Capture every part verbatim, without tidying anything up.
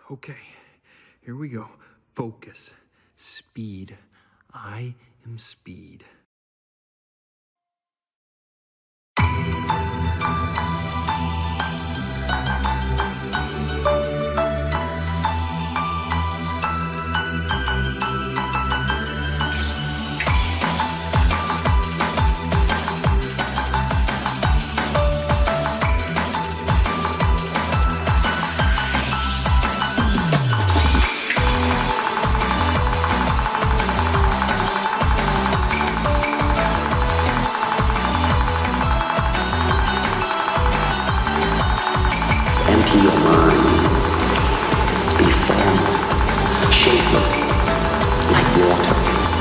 Okay, here we go. Focus. Speed. I am speed. Empty your mind. Be formless, shapeless, like water.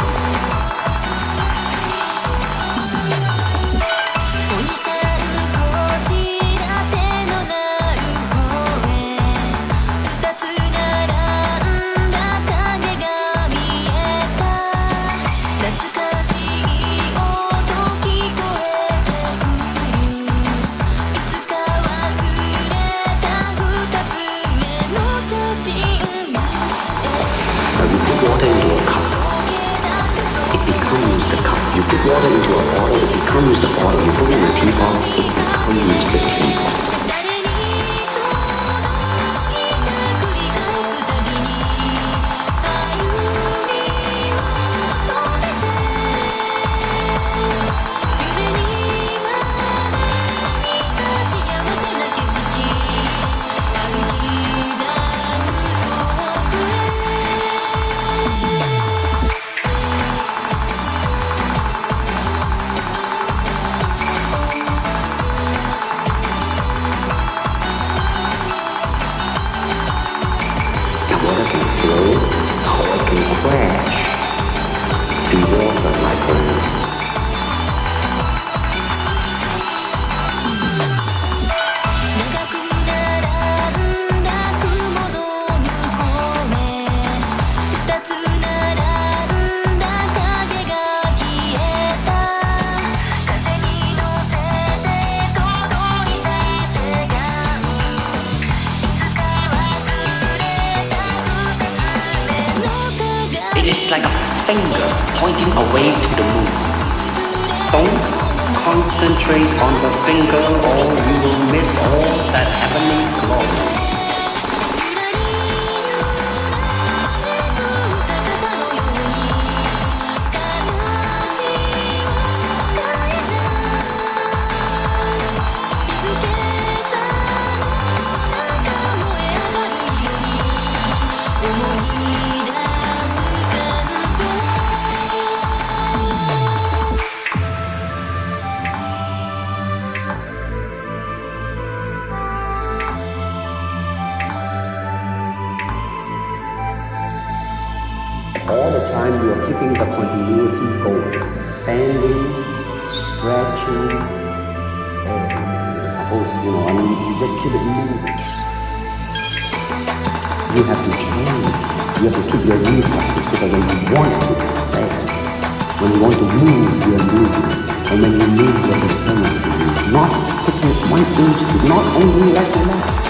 おじさんこちら手のなる声二つ並んだ影が見えた懐かしい音聞こえてくるいつか忘れた二つ目の写真 Now you put water into a cup, it becomes the cup. You put water into a bottle, it becomes the bottle. You put it in a teapot, it becomes the teapot. 誰に届いて繰り返すたびに歩みを止めて夢にまで見た幸せな景色歩き出す遠くへ Now water can flow, or it can crash. Be water, my friend. 長く並んだ雲の向こうへ二つ並んだ影が消えた風に乗せて届いた手紙いつか忘れた二つ目の鏡 It is like a finger pointing away to the moon. Don't concentrate on the finger or you will miss all that heavenly glory. ゆらりゆらめく歌のように形を変えた静けさの中燃え上がるように思い出す感情 All the time you are keeping the continuity going. Bending, stretching, everything. Suppose, you know, I mean, you just keep it moving. You have to change. You have to keep your reflexes so that when you want it, it's there. When you want to move, you are moving. And when you move, you are determined to move. Not taking one inch, not only less than that.